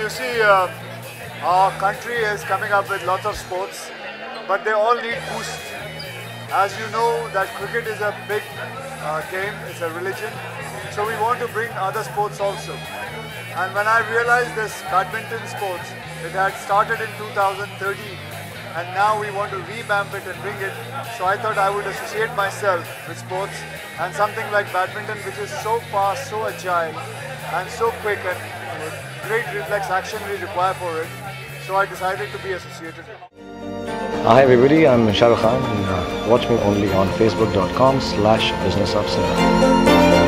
see, our country is coming up with lots of sports, but they all need boost. As you know, that cricket is a big game, it's a religion, so we want to bring other sports also. And when I realized this badminton sports, it had started in 2013, and now we want to revamp it and bring it, so I thought I would associate myself with sports, and something like badminton, which is so fast, so agile, and so quick, and great reflex action we require for it, so I decided to be associated. Hi everybody, I'm Shah Rukh Khan, and watch me only on facebook.com/businessofcinema.